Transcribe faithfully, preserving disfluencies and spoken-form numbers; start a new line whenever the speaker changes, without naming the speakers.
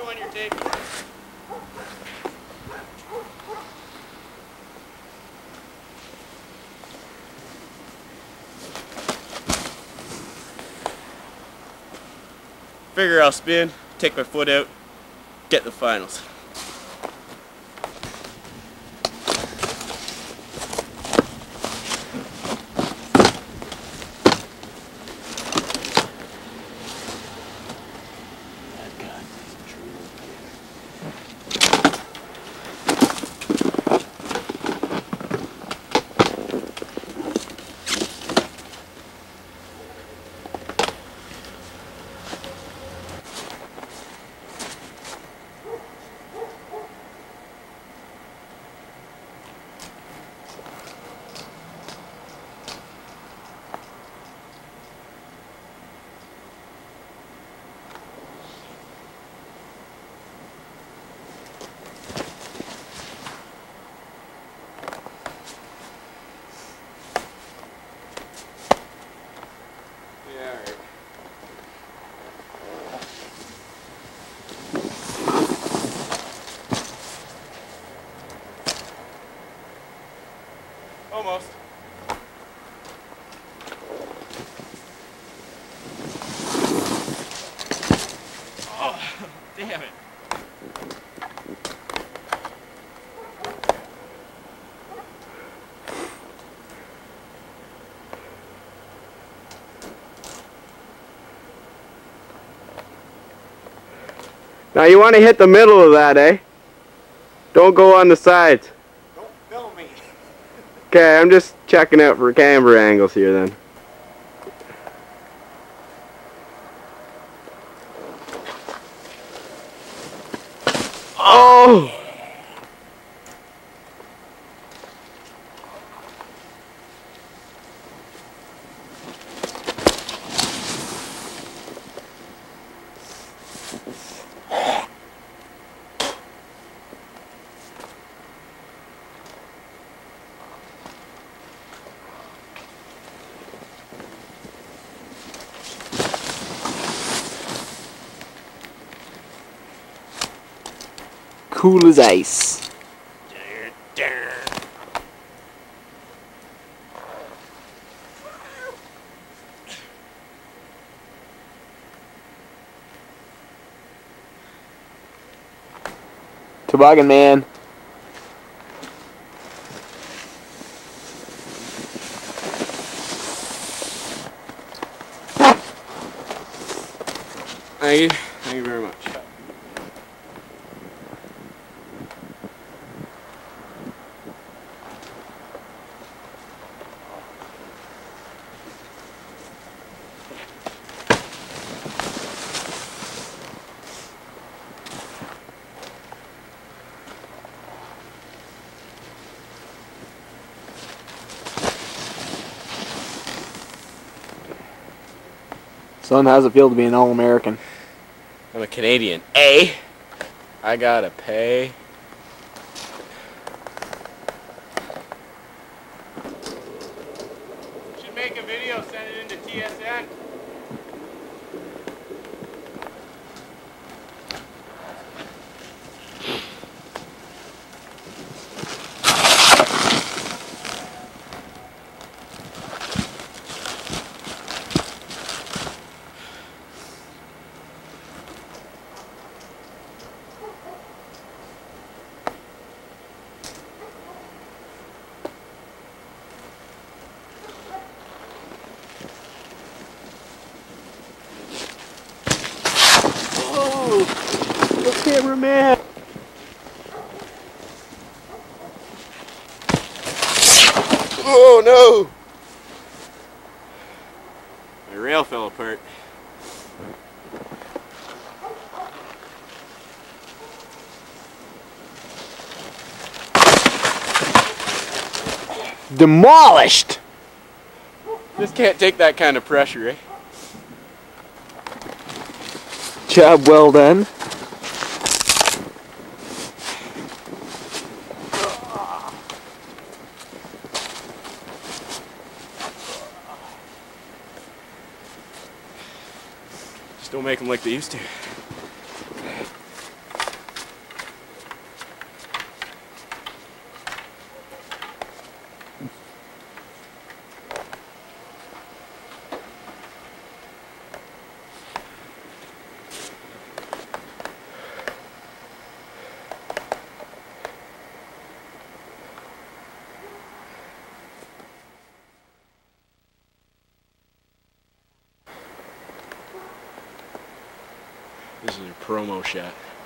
when you're taking it. Figure I'll spin, take my foot out, get the finals. Almost. Oh, damn it.
Now you want to hit the middle of that, eh? Don't go on the sides.
Don't film me.
Okay, I'm just checking out for camera angles here then. Oh! Cool as ice. Toboggan man.
Thank you. Thank you very much.
Son, how's it feel to be an All-American?
I'm a Canadian. A. I gotta pay. Should make a video, send it into T S N.
The cameraman!
Oh no! My rail fell apart.
Demolished!
This can't take that kind of pressure, eh?
Job well done.
Just don't make them like they used to. This is your promo shot.